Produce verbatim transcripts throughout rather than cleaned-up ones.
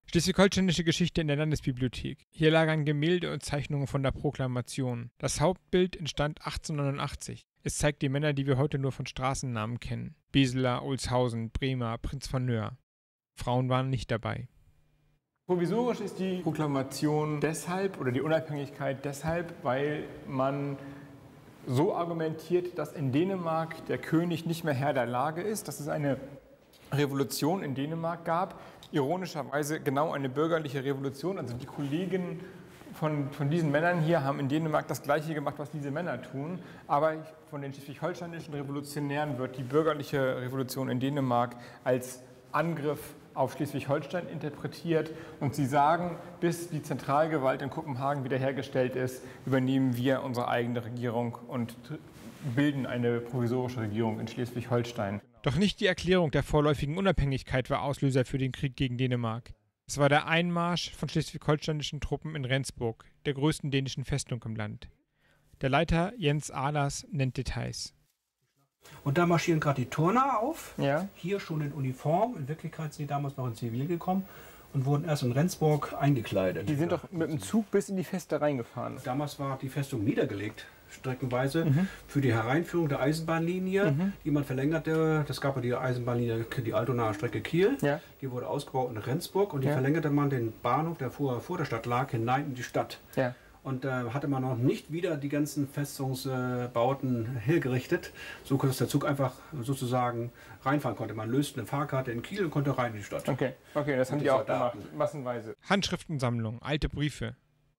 Schleswig-Holsteinische Geschichte in der Landesbibliothek. Hier lagern Gemälde und Zeichnungen von der Proklamation. Das Hauptbild entstand achtzehnhundertneunundachtzig. Es zeigt die Männer, die wir heute nur von Straßennamen kennen. Beseler, Olshausen, Bremer, Prinz von Nöhr. Frauen waren nicht dabei. Provisorisch ist die Proklamation deshalb oder die Unabhängigkeit deshalb, weil man so argumentiert, dass in Dänemark der König nicht mehr Herr der Lage ist, dass es eine Revolution in Dänemark gab, ironischerweise genau eine bürgerliche Revolution. Also die Kollegen von, von diesen Männern hier haben in Dänemark das Gleiche gemacht, was diese Männer tun, aber von den schleswig-holsteinischen Revolutionären wird die bürgerliche Revolution in Dänemark als Angriff auf Schleswig-Holstein interpretiert und sie sagen, bis die Zentralgewalt in Kopenhagen wiederhergestellt ist, übernehmen wir unsere eigene Regierung und bilden eine provisorische Regierung in Schleswig-Holstein. Doch nicht die Erklärung der vorläufigen Unabhängigkeit war Auslöser für den Krieg gegen Dänemark. Es war der Einmarsch von schleswig-holsteinischen Truppen in Rendsburg, der größten dänischen Festung im Land. Der Leiter Jens Ahlers nennt Details. Und da marschieren gerade die Turner auf, ja. Hier schon in Uniform, in Wirklichkeit sind die damals noch in Zivil gekommen und wurden erst in Rendsburg eingekleidet. Die sind doch mit dem Zug bis in die Feste reingefahren. Damals war die Festung niedergelegt, streckenweise, mhm. für die Hereinführung der Eisenbahnlinie, mhm. die man verlängerte. Das gab ja die Eisenbahnlinie, die Altonaer Strecke Kiel, ja. Die wurde ausgebaut in Rendsburg und die ja. verlängerte man den Bahnhof, der vor, vor der Stadt lag, hinein in die Stadt. Ja. Und da äh, hatte man noch nicht wieder die ganzen Festungsbauten äh, hergerichtet, so dass der Zug einfach sozusagen reinfahren konnte. Man löste eine Fahrkarte in Kiel und konnte rein in die Stadt. Okay, okay, das und haben die, die auch gemacht, massenweise. Handschriftensammlung, alte Briefe.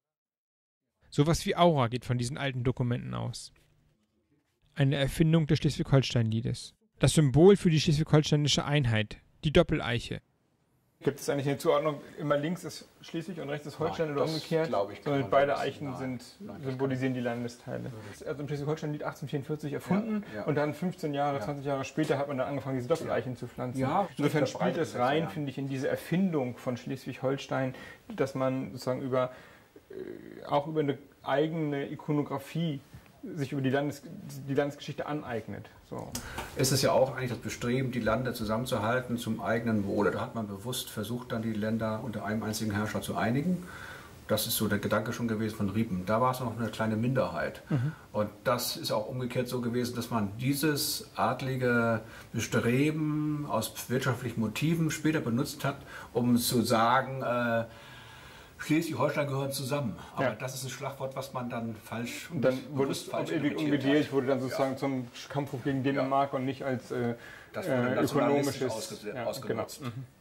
Sowas wie Aura geht von diesen alten Dokumenten aus. Eine Erfindung des Schleswig-Holstein-Liedes. Das Symbol für die schleswig-holsteinische Einheit, die Doppeleiche. Gibt es eigentlich eine Zuordnung, immer links ist Schleswig und rechts ist Holstein Nein, oder umgekehrt? Glaube ich, sondern beide Eichen nein, sind, nein, symbolisieren die Landesteile. Also im Schleswig-Holstein-Lied achtzehnhundertvierundvierzig erfunden ja, ja. und dann fünfzehn Jahre, ja. zwanzig Jahre später hat man dann angefangen, diese Doppeleichen ja. zu pflanzen. Ja, insofern spielt es rein, ja. finde ich, in diese Erfindung von Schleswig-Holstein, dass man sozusagen über, äh, auch über eine eigene Ikonografie sich über die, Landes die Landesgeschichte aneignet. So. Es ist ja auch eigentlich das Bestreben, die Länder zusammenzuhalten zum eigenen Wohle. Da hat man bewusst versucht, dann die Länder unter einem einzigen Herrscher zu einigen. Das ist so der Gedanke schon gewesen von Riepen. Da war es noch eine kleine Minderheit. Mhm. Und das ist auch umgekehrt so gewesen, dass man dieses adlige Bestreben aus wirtschaftlichen Motiven später benutzt hat, um zu sagen, äh, Schleswig-Holstein gehören zusammen. Aber ja. das ist ein Schlagwort, was man dann falsch und dann wurde es auf ewig umgedreht, wurde dann sozusagen ja. zum Kampfruf gegen Dänemark ja. und nicht als äh, das äh, ökonomisches ausge ja, ausgenutzt. Genau. Mhm.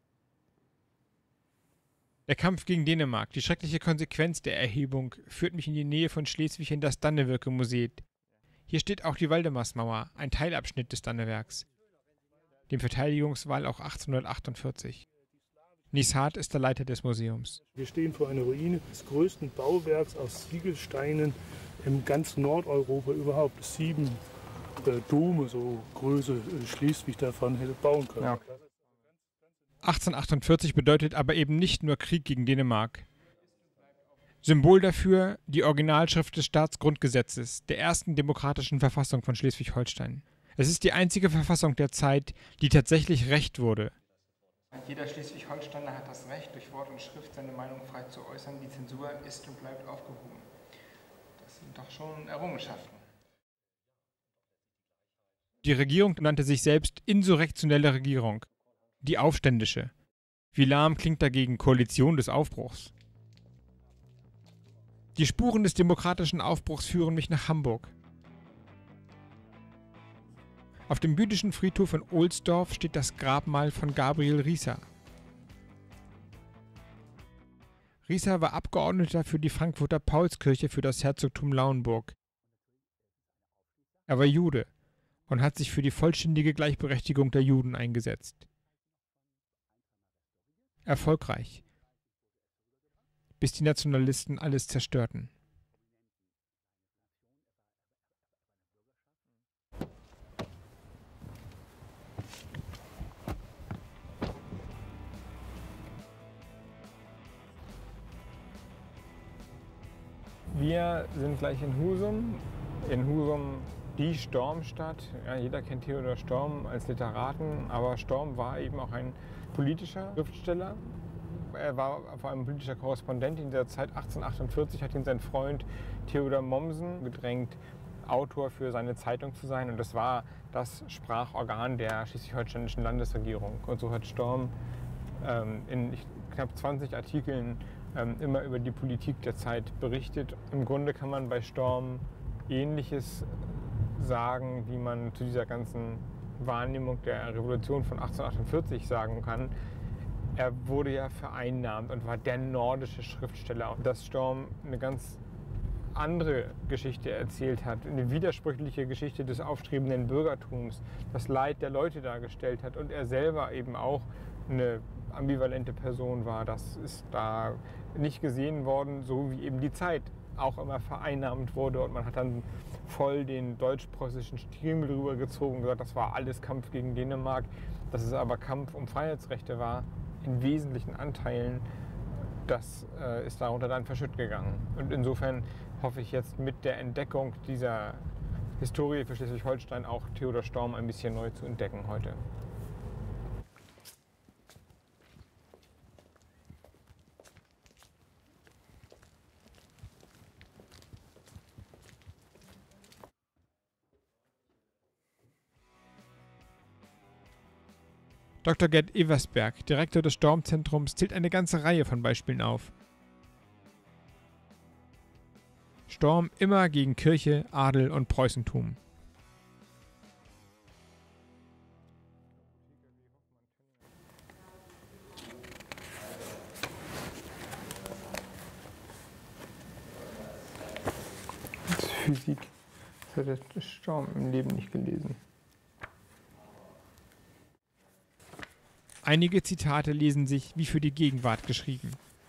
Der Kampf gegen Dänemark, die schreckliche Konsequenz der Erhebung, führt mich in die Nähe von Schleswig in das Dannevirke-Museum. Hier steht auch die Waldemarsmauer, ein Teilabschnitt des Dannewerks, dem Verteidigungswall auch achtzehnhundertachtundvierzig. Nishat ist der Leiter des Museums. Wir stehen vor einer Ruine des größten Bauwerks aus Ziegelsteinen im ganzen Nordeuropa überhaupt. Sieben äh, Dome, so Größe äh, Schleswig davon hätte bauen können. Ja. achtzehnhundertachtundvierzig bedeutet aber eben nicht nur Krieg gegen Dänemark. Symbol dafür die Originalschrift des Staatsgrundgesetzes, der ersten demokratischen Verfassung von Schleswig-Holstein. Es ist die einzige Verfassung der Zeit, die tatsächlich Recht wurde. Jeder Schleswig-Holsteiner hat das Recht, durch Wort und Schrift seine Meinung frei zu äußern. Die Zensur ist und bleibt aufgehoben. Das sind doch schon Errungenschaften. Die Regierung nannte sich selbst insurrektionelle Regierung. Die Aufständische. Wie lahm klingt dagegen Koalition des Aufbruchs. Die Spuren des demokratischen Aufbruchs führen mich nach Hamburg. Auf dem jüdischen Friedhof in Ohlsdorf steht das Grabmal von Gabriel Rieser. Rieser war Abgeordneter für die Frankfurter Paulskirche für das Herzogtum Lauenburg. Er war Jude und hat sich für die vollständige Gleichberechtigung der Juden eingesetzt. Erfolgreich, bis die Nationalisten alles zerstörten. Wir sind gleich in Husum. In Husum die Stormstadt. Ja, jeder kennt Theodor Storm als Literaten, aber Storm war eben auch ein politischer Schriftsteller. er war vor allem politischer Korrespondent in dieser Zeit. achtzehnhundertachtundvierzig hat ihn sein Freund Theodor Mommsen gedrängt, Autor für seine Zeitung zu sein. Und das war das Sprachorgan der schleswig-holsteinischen Landesregierung. Und so hat Storm ähm, in knapp zwanzig Artikeln ähm, immer über die Politik der Zeit berichtet. Im Grunde kann man bei Storm Ähnliches sagen, wie man zu dieser ganzen Wahrnehmung der Revolution von achtzehnhundertachtundvierzig sagen kann. Er wurde ja vereinnahmt und war der nordische Schriftsteller. Und dass Storm eine ganz andere Geschichte erzählt hat, eine widersprüchliche Geschichte des aufstrebenden Bürgertums, das Leid der Leute dargestellt hat und er selber eben auch eine ambivalente Person war, das ist da nicht gesehen worden, so wie eben die Zeit auch immer vereinnahmt wurde und man hat dann voll den deutsch-preußischen Striemel drüber gezogen und gesagt, das war alles Kampf gegen Dänemark, dass es aber Kampf um Freiheitsrechte war, in wesentlichen Anteilen, das äh, ist darunter dann verschütt gegangen. Und insofern hoffe ich jetzt mit der Entdeckung dieser Historie für Schleswig-Holstein auch Theodor Storm ein bisschen neu zu entdecken heute. Doktor Gerd Eversberg, Direktor des Storm-Zentrums, zählt eine ganze Reihe von Beispielen auf. Storm immer gegen Kirche, Adel und Preußentum. Physik, das hat der Storm im Leben nicht gelesen. Einige Zitate lesen sich wie für die Gegenwart geschrieben.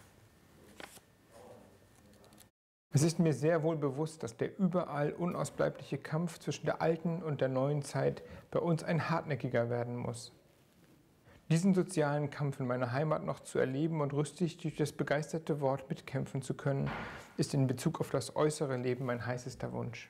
Es ist mir sehr wohl bewusst, dass der überall unausbleibliche Kampf zwischen der alten und der neuen Zeit bei uns ein hartnäckiger werden muss. Diesen sozialen Kampf in meiner Heimat noch zu erleben und rüstig durch das begeisterte Wort mitkämpfen zu können, ist in Bezug auf das äußere Leben mein heißester Wunsch.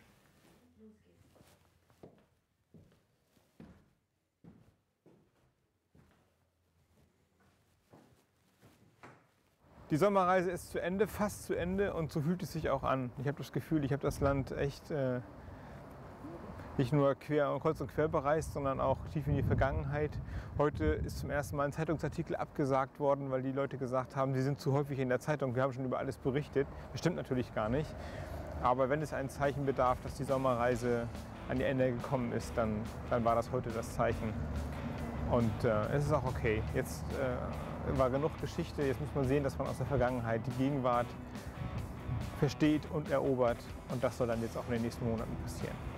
Die Sommerreise ist zu Ende, fast zu Ende und so fühlt es sich auch an. Ich habe das Gefühl, ich habe das Land echt äh, nicht nur quer, kreuz und quer bereist, sondern auch tief in die Vergangenheit. Heute ist zum ersten Mal ein Zeitungsartikel abgesagt worden, weil die Leute gesagt haben, sie sind zu häufig in der Zeitung, wir haben schon über alles berichtet. Das stimmt natürlich gar nicht. Aber wenn es ein Zeichen bedarf, dass die Sommerreise an ihr Ende gekommen ist, dann, dann war das heute das Zeichen. Und äh, es ist auch okay. Jetzt äh, war genug Geschichte. Jetzt muss man sehen, dass man aus der Vergangenheit die Gegenwart versteht und erobert. Und das soll dann jetzt auch in den nächsten Monaten passieren.